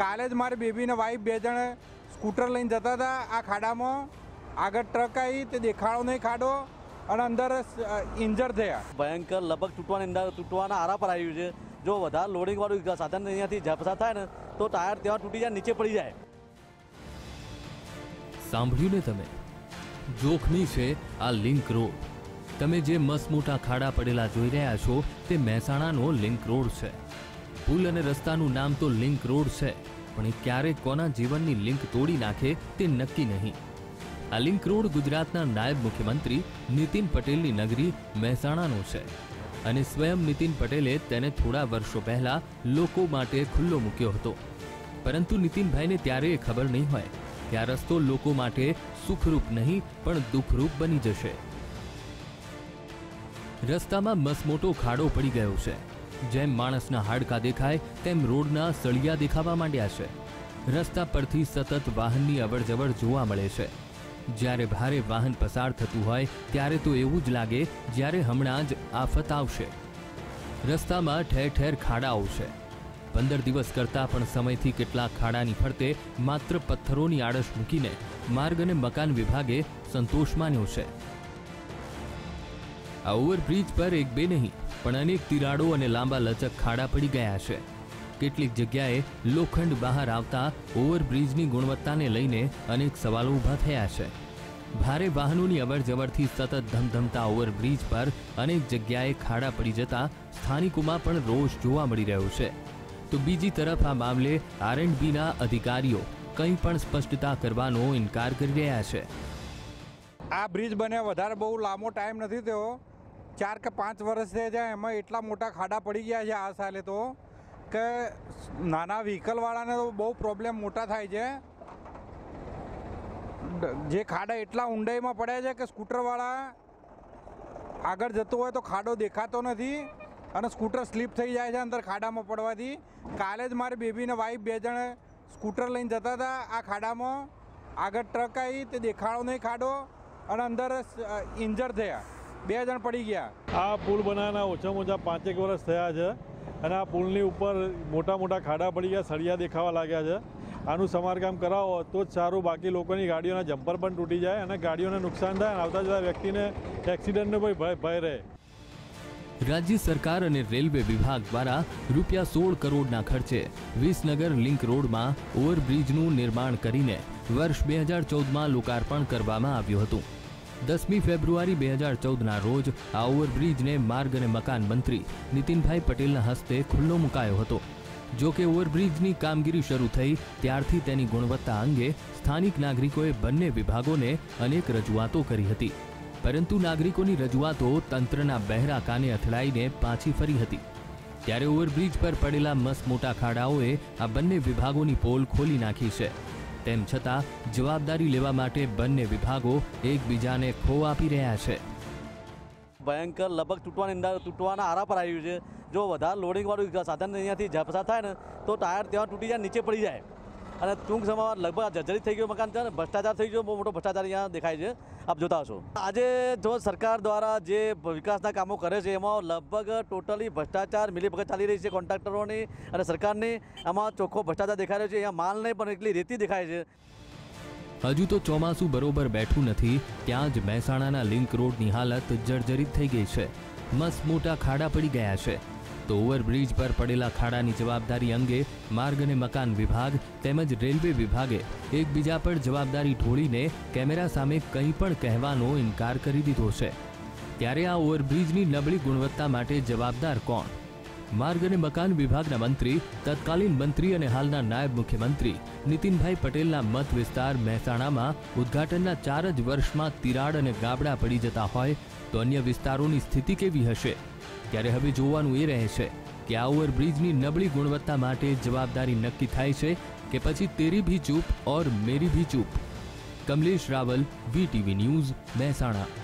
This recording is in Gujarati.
કાલે જ મારી બેબી ને વાઈફ બે જણ સ્કૂટર લઈને જતા હતા આ ખાડામાં આગળ ટ્રક આવી તે દેખાડો નહીં ખાડો અને અંદર ઇન્જર થયા ભયંકર લગભગ તૂટવાના આરા પર આવ્યું છે। જો વધારે લોડિંગ વાળું સાધન અહીંયાથી પસાર થાય ને તો ટાયર ત્યાં તૂટી જાય નીચે પડી જાય। સાંભળ્યું ને તમે, જોખમી છે આ લિંક રોડ। તમે જે મસમોટા ખાડા પડેલા જોઈ રહ્યા છો તે મહેસાણાનો લિંક રોડ છે। પુલ અને રસ્તાનું નામ તો લિંક રોડ છે, પણ એ ક્યારે કોના જીવનની લિંક તોડી નાખે તે નક્કી નહીં। આ લિંક રોડ ગુજરાતના નાયબ મુખ્યમંત્રી નીતિન પટેલની નગરી મહેસાણાનો છે અને સ્વયં નીતિન પટેલે તેને થોડા વર્ષો પહેલા લોકો માટે ખુલ્લો મૂક્યો હતો, પરંતુ નીતિનભાઈને ત્યારે એ ખબર નહીં હોય કે આ રસ્તો લોકો માટે સુખરૂપ નહીં પણ દુઃખરૂપ બની જશે। રસ્તામાં મસમોટો ખાડો પડી ગયો છે। જેમ માણસના હાડકાં દેખાય તેમ રોડના સળિયા દેખાવા માંડ્યા છે। રસ્તા પરથી સતત વાહનની અવરજવર જોવા મળે છે। જ્યારે ભારે વાહન પસાર થતું હોય ત્યારે તો એવું જ લાગે જ્યારે હમણાં જ આફત આવશે। રસ્તામાં ઠેર ઠેર ખાડાઓ છે। 15 દિવસ કરતાં પણ સમયથી કેટલાક ખાડાની ફરતે માત્ર પથ્થરોની આડશ મૂકીને માર્ગ અને મકાન વિભાગે સંતોષ માન્યો છે। આ ઓવરબ્રિજ પર એક બે નહીં પણ અનેક તિરાડો અને લાંબા લચક ખાડા પડી ગયા છે। કેટલીક જગ્યાએ લોખંડ બહાર આવતા ઓવરબ્રિજની ગુણવત્તાને લઈને અનેક સવાલો ઊભા થયા છે। ભારે વાહનોની અવરજવરથી સતત ધમધમતા ઓવરબ્રિજ પર અનેક જગ્યાએ ખાડા પડી જતા સ્થાનિકોમાં પણ રોષ જોવા મળી રહ્યો છે। તો બીજી તરફ આ મામલે R&Bના અધિકારીઓ કંઈ પણ સ્પષ્ટતા કરવાનો ઇનકાર કરી રહ્યા છે। આ બ્રિજ બન્યા વધારે બહુ લાંબો ટાઈમ નથી થયો, 4 કે 5 વર્ષ થયા છે। એમાં એટલા મોટા ખાડા પડી ગયા છે આ સાલે તો કે નાના વ્હીકલવાળાને તો બહુ પ્રોબ્લેમ મોટા થાય છે। જે ખાડા એટલા ઊંડાઈમાં પડ્યા છે કે સ્કૂટરવાળા આગળ જતો હોય તો ખાડો દેખાતો નથી અને સ્કૂટર સ્લીપ થઈ જાય છે અંદર ખાડામાં પડવાથી। કાલે જ મારી બેબી ને વાઈફ બે જણ સ્કૂટર લઈને જતા હતા આ ખાડામાં આગળ ટ્રક આવી તે દેખાડો નહીં ખાડો અને અંદર ઇન્જર થયા, 2 જણ પડી ગયા। આ પુલ બનાવવાના ઓછામાં ઓછા 5 વર્ષ થયા છે અને આ પુલની ઉપર મોટા મોટા ખાડા પડી ગયા, સળિયા દેખાવા લાગ્યા છે। આનું સમારકામ કરાવો તો જ સારું, બાકી લોકોની ગાડીઓના જમ્પર પણ તૂટી જાય અને ગાડીઓને નુકસાન થાય અને આવતા જતા વ્યક્તિને એક્સિડન્ટનો ભય રહે। રાજ્ય સરકાર અને રેલવે વિભાગ દ્વારા ₹16 કરોડના ખર્ચે વિસનગર લિંક રોડમાં ઓવરબ્રિજનું નિર્માણ કરીને વર્ષ 2014માં લોકાર્પણ કરવામાં આવ્યું હતું। 10મી ફેબ્રુઆરી 2014ના રોજ આ ઓવરબ્રિજને માર્ગ અને મકાન મંત્રી નીતિનભાઈ પટેલના હસ્તે ખુલ્લો મુકાયો હતો। જો કે ઓવરબ્રિજની કામગીરી શરૂ થઈ ત્યારથી તેની ગુણવત્તા અંગે સ્થાનિક નાગરિકોએ બંને વિભાગોને અનેક રજૂઆતો કરી હતી, પરંતુ નાગરિકોની રજૂઆતો તંત્રના બહેરા કાને અથડાઈને પાછી ફરી હતી। ત્યારે ઓવરબ્રિજ પર પડેલા મસમોટા ખાડાઓએ આ બંને વિભાગોની પોલ ખોલી નાખી છે। તેમ છતાં જવાબદારી લેવા માટે બંને વિભાગો એકબીજાને ખો આપી રહ્યા છે। ભયંકર લગભગ તૂટવાના આરા પર આવ્યું છે। જો વધારે લોડિંગ વાળું સાધન અહીંયાથી પસાર થાય ને તો ટાયર ત્યાં તૂટી જાય નીચે પડી જાય અને ટૂંક સમયમાં લગભગ જર્જરિત થઈ ગયું મકાન છે ને ભ્રષ્ટાચાર થઈ ગયો, બહુ મોટો ભ્રષ્ટાચાર અહીંયા દેખાય છે, આપ જોતા હશો। આજે જો સરકાર દ્વારા જે વિકાસના કામો કરે છે એમાં લગભગ ટોટલી ભ્રષ્ટાચાર મિલીભગત ચાલી રહી છે કોન્ટ્રાક્ટરોની અને સરકારની। આમાં ચોખ્ખો ભ્રષ્ટાચાર દેખાઈ રહ્યો છે। અહીંયા માલ નહીં પણ એટલી રેતી દેખાય છે। હજુ તો ચોમાસું બરોબર બેઠું નથી ત્યાં જ મહેસાણાના લિંક રોડની હાલત જર્જરિત થઈ ગઈ છે। મસમોટા ખાડા પડી ગયા છે। તો ઓવરબ્રિજ પર પડેલા ખાડાની જવાબદારી અંગે માર્ગ અને મકાન વિભાગ તેમજ રેલવે વિભાગે એકબીજા પર જવાબદારી ઢોળીને કેમેરા સામે કંઈ પણ કહેવાનો ઇનકાર કરી દીધો છે। ત્યારે આ ઓવરબ્રિજની નબળી ગુણવત્તા માટે જવાબદાર કોણ? માર્ગ અને મકાન વિભાગના મંત્રી, તત્કાલીન મંત્રી અને હાલના નાયબ મુખ્યમંત્રી નીતિનભાઈ પટેલના મત વિસ્તાર મહેસાણામાં ઉદ્ઘાટનના 4 જ વર્ષમાં તિરાડ અને ગાબડા પડી જતા હોય તો અન્ય વિસ્તારોની સ્થિતિ કેવી હશે? ત્યારે હવે જોવાનું એ રહે છે કે આ ઓવરબ્રિજની નબળી ગુણવત્તા માટે જવાબદારી નક્કી થાય છે કે પછી તેરી ભી ચૂપ और मेरी भी चूप। Kamlesh Raval, VTV news, Mehsana.